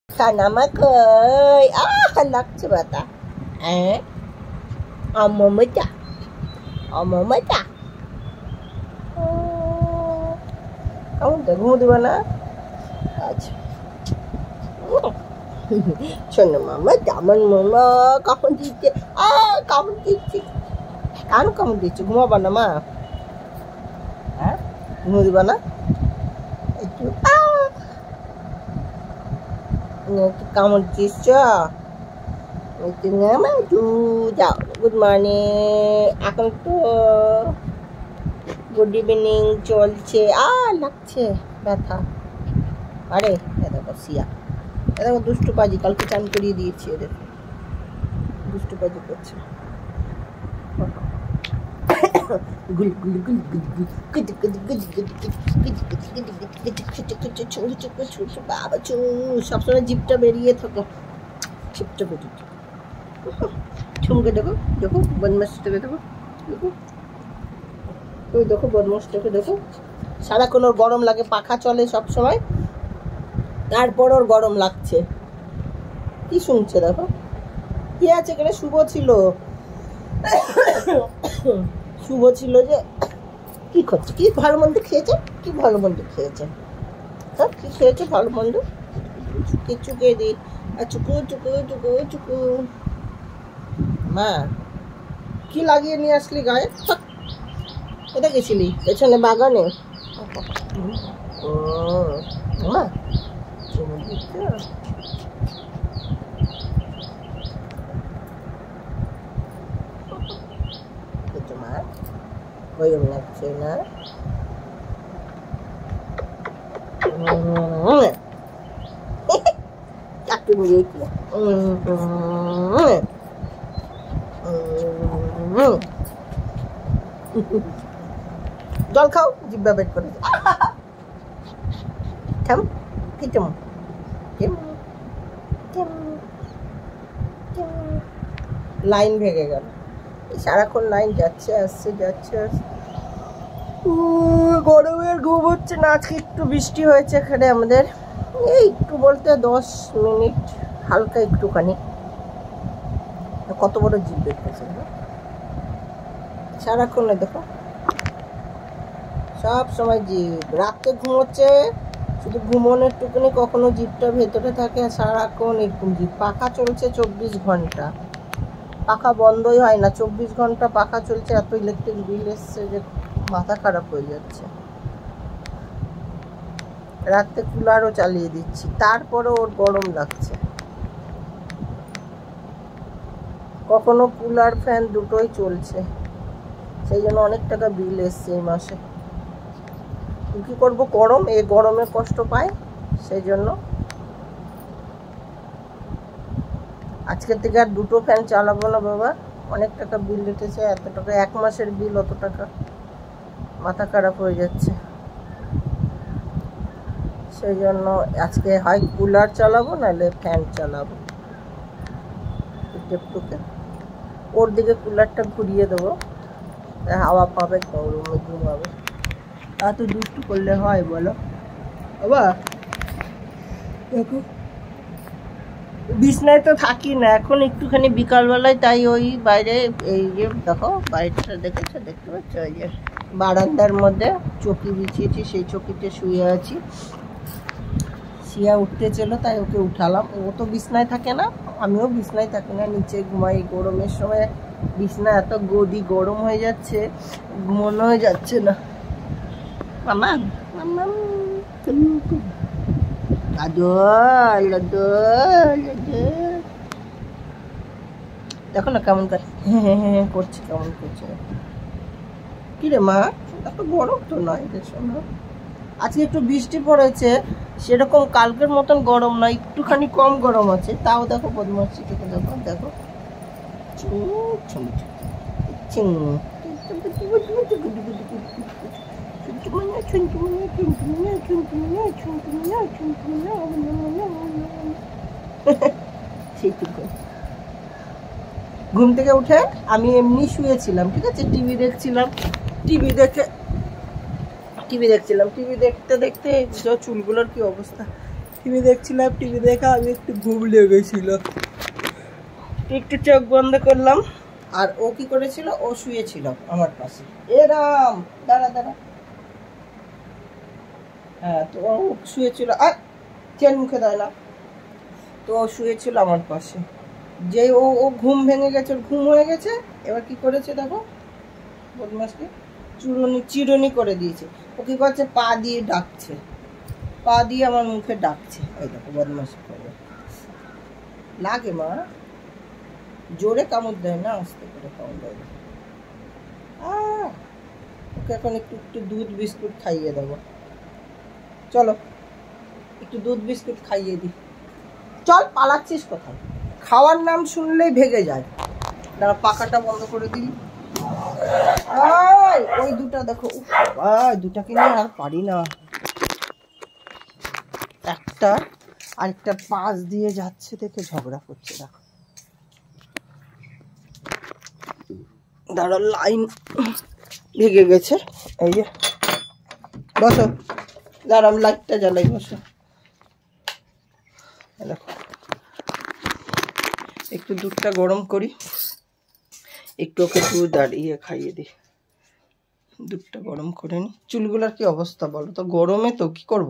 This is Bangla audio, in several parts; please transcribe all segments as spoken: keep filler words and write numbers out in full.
Kana makoy. Ah, halak bata. Eh? Amo mata. Amo mata. Kamu দেখো দিবা না? আচ্ছা। শোনো মামা, জামান মামা কখন দিচ্ছে? আ কখন দিচ্ছে? কান কখন দিচ্ছে? ঘুমাবা না মা? হ্যাঁ? ঘুমো দিবা না? একটু আ কামড় দিচ্ছ? Good morning. এখন তো গুড ইভিনিং চলছে। আ লাগছে ব্যথা। আরে দেখো সিয়া, দেখো দুষ্টু পাজি, কালকে চান করিয়ে দিয়েছি এদের, দুষ্টু পাজি করছে। সবসময় জিপটা বেরিয়ে থাকো, চিপটা বেরিয়ে ছুমকে দেখো, দেখো বদমাসটাকে দেখো, দেখো ওই দেখো বদমাসটাকে দেখো। সারাক্ষণ ওর গরম লাগে, পাখা চলে সব সময়, তারপর ওর গরম লাগছে। কি শুনছে দেখো, কি আছে এখানে? শুভ ছিল, শুভ ছিল যে কি করছে? কি ভালো মন্দ খেয়েছে? কি ভালো মন্দ খেয়েছে? হ্যাঁ কি খেয়েছে ভালো মন্দ? কিচ্ছু খেয়ে দিই। আর চুকু চুকু চুকু চুকু। মা কি লাগিয়ে নিয়ে আসলি গায়ে? কোথায় গেছিলি? পেছনে বাগানে? ও মা তোমার গরম লাগছে না? চাকরি মিলিয়ে জল খাও, জিব্বা বের করে থাম কি চম লাইন ভেঙে গেল। সারাক্ষণ লাইন যাচ্ছে আসছে যাচ্ছে আসছে। গরমের ঘুম হচ্ছে না। আজকে একটু বৃষ্টি হয়েছে এখানে আমাদের, এই একটু বলতে দশ মিনিট হালকা একটুখানি। কত বড় জিভ বের করছে সারাক্ষণ, দেখো সব সময় জিভ। রাতে ঘুমোচ্ছে শুধু ঘুমোনোর টুকুনি, কখনো জিভটা ভেতরে থাকে, আর সারাক্ষণ এরকম জিভ। পাখা চলছে চব্বিশ ঘন্টা, পাখা বন্ধই হয় না, চব্বিশ ঘন্টা পাখা চলছে। এত ইলেকট্রিক বিল এসছে যে মাথা খারাপ হয়ে যাচ্ছে। রাতে কুলারও চালিয়ে দিচ্ছি, তারপরে ওর গরম লাগছে। কখনো কুলার ফ্যান দুটোই চলছে, সেই জন্য অনেক টাকা বিল এসছে এই মাসে। কি করবো, গরম, এই গরমে কষ্ট পায়, সেই জন্য আজকের থেকে আর দুটো ফ্যান চালাবো না বাবা। অনেক টাকা বিল উঠেছে, এত টাকা এক মাসের বিল, অত টাকা, মাথা খারাপ হয়ে যাচ্ছে। সেই জন্য আজকে হয় কুলার চালাবো নাহলে ফ্যান চালাবো। টেপটুকে ওর দিকে কুলারটা ঘুরিয়ে দেবো, হাওয়া পাবে, গরমে ঘুমাবে। এত দুষ্টু করলে হয় বলো বাবা? দেখো বিছনায় তো থাকি না এখন, একটুখানি বিকালবেলায়, তাই ওই বাইরে এই যে দেখো বাইরেটা দেখেছো, দেখতে পাচ্ছ? ওই যে বারান্দার মধ্যে চকি বিছিয়েছি, সেই চকিতে শুয়ে আছি। শিয়া উঠতে ছিল তাই ওকে উঠালাম। ও তো বিছনায় থাকে না, আমিও বিছনায় থাকি না, নিচে ঘুমাই। গরমের সময় বিছনা এত গদি গরম হয়ে যাচ্ছে, ঘুমানো হয়ে যাচ্ছে না। মামা মামা আদর আদর আদর, দেখো না কেমন করছে, কেমন করছে। কি রে মা, এত গরম তো নয় রে শোনো। আজকে একটু বৃষ্টি পড়েছে, সেরকম কালকের মতন গরম নয়, একটুখানি কম গরম আছে। তাও দেখো বদমাশি থেকে দেখো, দেখো ঘুম থেকে উঠে আমি এমনি শুয়েছিলাম, ঠিক আছে, টিভি দেখছিলাম, টিভি দেখে টিভি দেখছিলাম টিভি দেখতে দেখতে চুলগুলোর কি অবস্থা। টিভি দেখছিলাম, টিভি দেখা আমি একটু ঘুম লেগেছিল, একটু চোখ বন্ধ করলাম। আর ও কি করেছিল, ও শুয়েছিল আমার পাশে, এরাম দাঁড়া দাঁড়া, হ্যাঁ তো ও শুয়েছিল, আর চেন মুখে দেয় না, তো ও শুয়েছিল আমার পাশে। যেই ও ও ঘুম ভেঙে গেছে, ওর ঘুম হয়ে গেছে, এবার কি করেছে দেখো, বদমাসকে চুরনি চিরুনি করে দিয়েছে। ও কি করছে, পা দিয়ে ডাকছে, পা দিয়ে আমার মুখে ডাকছে, ওই দেখো বদমাসি করে। লাগে মা, জোরে কামড় দেয় না, আস্তে করে কামড় দেয়। আহ ওকে এখন একটু একটু দুধ বিস্কুট খাইয়ে দেবো, চলো একটু দুধ বিস্কুট খাইয়ে দিই। চল, পালাচ্ছিস কোথায়, খাওয়ার নাম শুনলেই ভেগে যায়। দাঁড়া পাখাটা বন্ধ করে দিই। ওই দুটা দেখো, দুটাকে নিয়ে আর পারি না, একটা আরেকটার পাশ দিয়ে যাচ্ছে দেখে ঝগড়া করছে। দেখো দাঁড়া, লাইন ভেঙে গেছে, এই যে বসো, দাঁড়া আমি লাইটটা জ্বালাই, বসো। দেখো একটু দুধটা গরম করি, একটু ওকে দুধ আর ইয়ে খাইয়ে দিই, দুধটা গরম করে নি। চুলগুলার কি অবস্থা বলো তো, গরমে তো কি করব।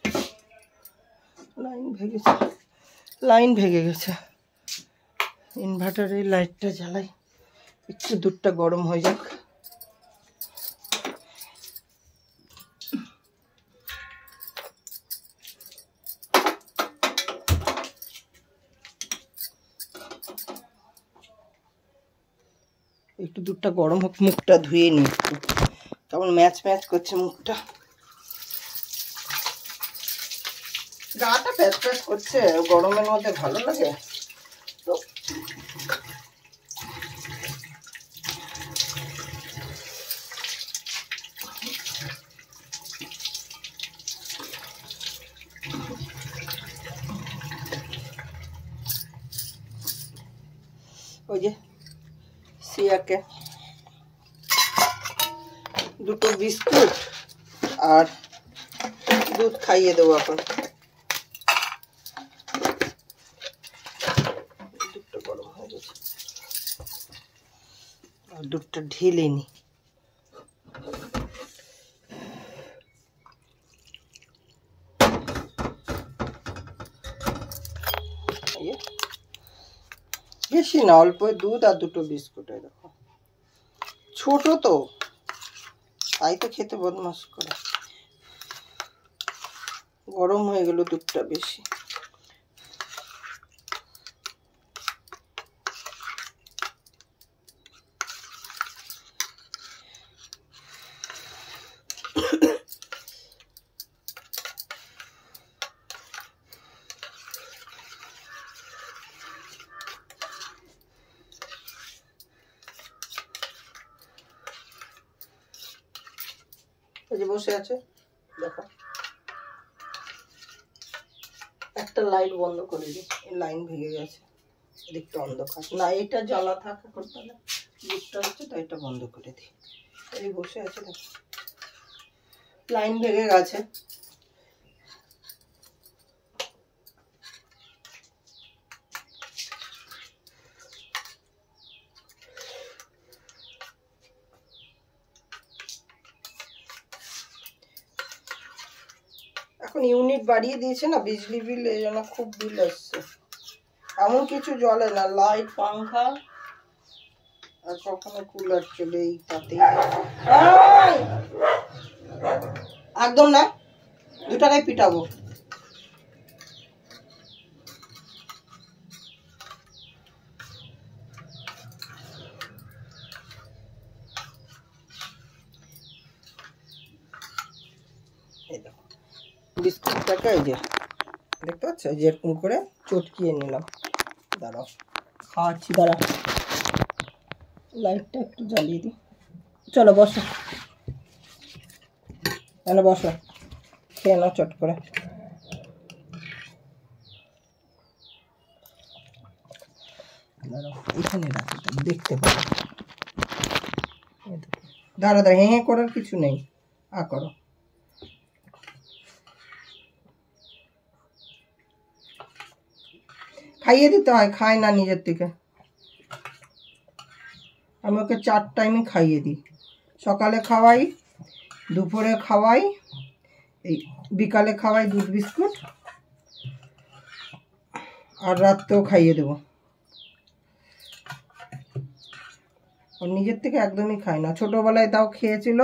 লাইন ভেঙেছে, লাইন ভেঙে গেছে, ইনভার্টারের লাইটটা জ্বালাই, একটু দুধটা গরম হয়ে যাক। একটু দুধটা গরম হোক, মুখটা ধুয়ে নি, একটু কেমন ম্যাচ ম্যাচ করছে মুখটা, গাটা প্যাচ প্যাচ করছে, গরমের মধ্যে ভালো লাগে তো। ওই যে সিয়াকে দুটো বিস্কুট আর দুধ খাইয়ে দেবো এখন। দুধটা গরম হয়ে গেছে, আর দুধটা ঢেলে নি। বেশি না, অল্প দুধ আর দুটো বিস্কুট, দেখো ছোট তো তাই তো খেতে বদমাশ করে। গরম হয়ে গেল দুধটা বেশি। এই যে বসে আছে দেখো, একটা লাইট বন্ধ করে দিই, এই লাইন ভেঙে গেছে, এদিকটা অন্ধকার না, এটা জ্বালা থাকা করতে হবে, দিকটা হচ্ছে তো এটা বন্ধ করে দিই। এই বসে আছে দেখো, লাইন ভেঙে গেছে। এখন ইউনিট বাড়িয়ে দিয়েছে না বিজলি বিল, এই জন্য খুব বিল আসছে। এমন কিছু জ্বলে না, লাইট পাংখা আর কখনো কুলার চলে, এই তাতে একদম না, দু টাকায় পিটাবো। এই দেখো বিস্কুটটাকে এই যে দেখতে পাচ্ছ, যেরকম করে চটকিয়ে নিলাম। দাঁড়াও খাওয়াচ্ছি, দাঁড়া লাইটটা একটু জ্বালিয়ে দিই। চলো বসো, তাহলে বসো, খেয়ে নাও চট করে। দাঁড়াও এখানে রাখি, দেখতে পাবো। দাঁড়া দাঁড়া, হেঁ হেঁ করার কিছু নেই, আ করো। খাইয়ে দিতে হয়, খায় না নিজের থেকে। আমি ওকে চার টাইমই খাইয়ে দিই, সকালে খাওয়াই, দুপুরে খাওয়াই, এই বিকালে খাওয়াই দুধ বিস্কুট, আর রাত্রেও খাইয়ে দেবো। ও নিজের থেকে একদমই খায় না। ছোটবেলায় তাও খেয়েছিল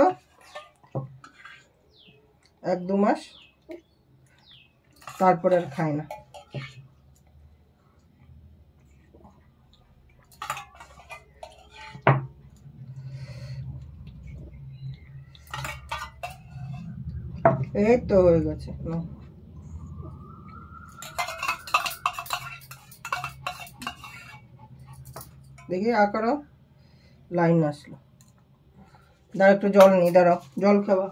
এক দু মাস, তারপরে আর খায় না। এই তো হয়ে গেছে না, দেখি আ করো, লাইন আসলো। দাঁড়া একটু জল নি, দাঁড়াও জল খাবা।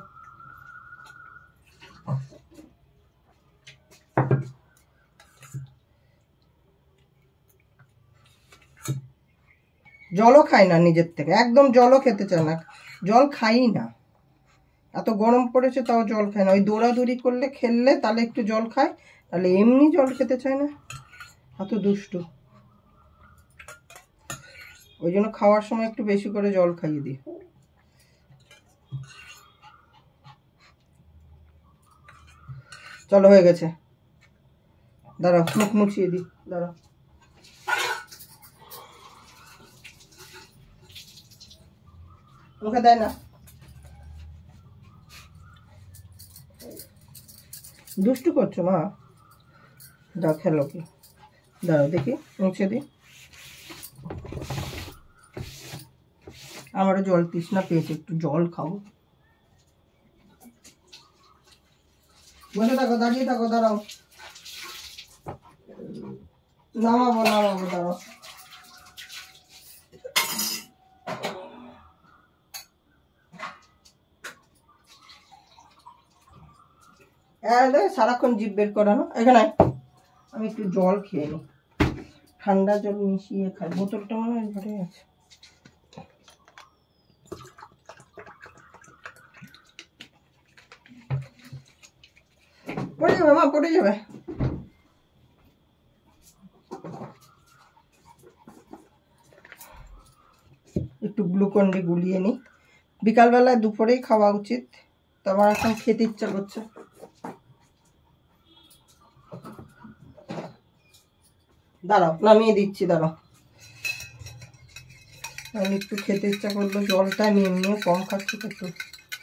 জলও খায় না নিজের থেকে, একদম জলও খেতে চায় না, জল খাই না। এত গরম পড়েছে তাও জল খায় না। ওই দৌড়াদৌড়ি করলে, খেললে তাহলে একটু জল খায়, তাহলে এমনি জল খেতে চায় না। এত দুষ্টু, ওই জন্য খাওয়ার সময় একটু বেশি করে জল খাইয়ে দিই। চলো হয়ে গেছে, দাঁড়াও মুখ মুছিয়ে দিই, দাঁড়াও। মুখে দেয় না, দুষ্টু করছো মা। দাও খেলো কি, দাঁড়াও দেখি মুছে দিই। আমারও জল তৃষ্ণা পেয়েছে, একটু জল খাবো। বসে থাকো, দাঁড়িয়ে থাকো, দাঁড়াও নামাবো নামাবো, দাঁড়াও। সারাক্ষণ জিভ বের করানো। এখানে আমি একটু জল খেয়ে নিই, ঠান্ডা জল মিশিয়ে খাই। বোতলটা মনে হয় ঘরে আছে। পড়ে যাবে মা, পড়ে যাবে। একটু গ্লুকন ডি গুলিয়ে নিই। বিকালবেলায় দুপুরেই খাওয়া উচিত, তো আমার এখন খেতে ইচ্ছা করছে। দাঁড়াও নামিয়ে দিচ্ছি, দাঁড়াও। আমি একটু খেতে ইচ্ছা করলো, জলটা নিয়ে নিয়ে কম খাচ্ছি তো একটু।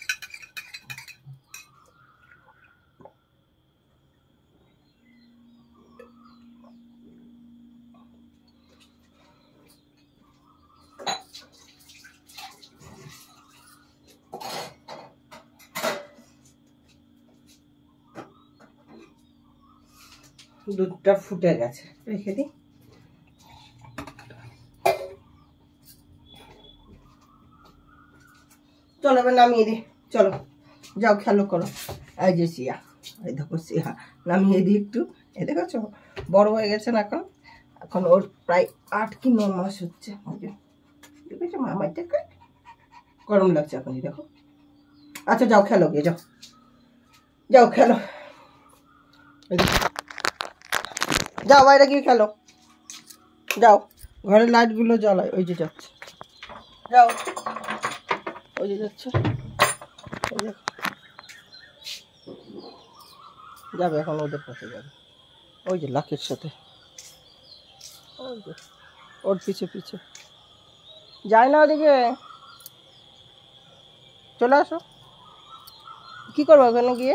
দুধটা ফুটে গেছে, রেখে দিই। চলো এবার নামিয়ে দিই, চলো যাও খেলো করো। এই যে সিয়া, এই দেখো সিয়া, নামিয়ে দিই একটু। এই দেখো বড় হয়ে গেছে না এখন, এখন ওর প্রায় আট কি ন মাস হচ্ছে। দেখেছো মামার দেখে গরম লাগছে এখন, দেখো। আচ্ছা যাও খেলো গিয়ে, যাও যাও খেলো, যাও বাইরে গিয়ে খেলো, যাও ঘরের লাইটগুলো জ্বালায়। ওই যে যাচ্ছে, যাও ওই যে যাচ্ছে, যাবে এখন ওদের পাশে যাবে। ওই যে লাকির সাথে, ওই যে ওর পিছে পিছে যায় না, ওদিকে চলে আসো। কি করবো ওখানে গিয়ে?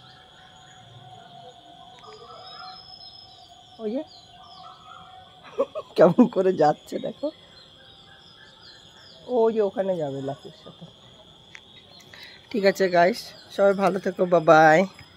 ওই যে কেমন করে যাচ্ছে দেখো, ওই যে ওখানে যাবে লাকির সাথে। ঠিক আছে গাইস, সবাই ভালো থেকো, বাই বাই।